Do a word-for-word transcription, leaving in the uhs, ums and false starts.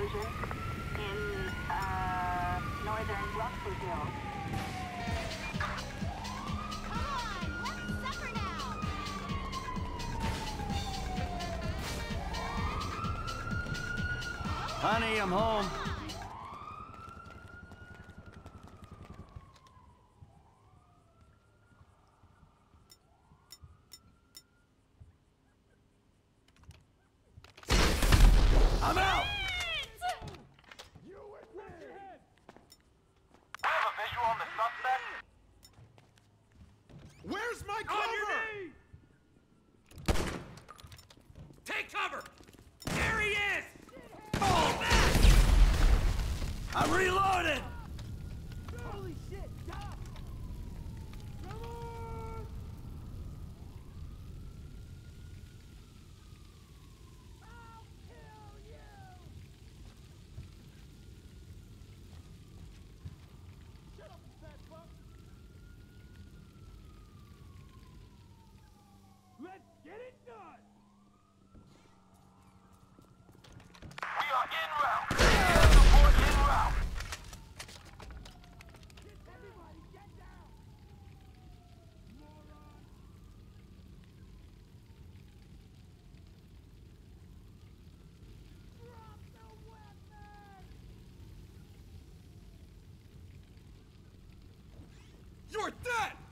explosion in uh, northern Rockford Hills. Come on, let's suffer now. Honey, I'm home. I'm out! You with me! I have a visual on the suspect. Where's my cover? Take cover! There he is! Oh! I'm reloaded! Holy shit, stop! Come on! I'll kill you! Shut up, fat fuck! Let's get it done! We are en route! Air support en route! Everybody get down! Moron! Drop the weapon! You're dead!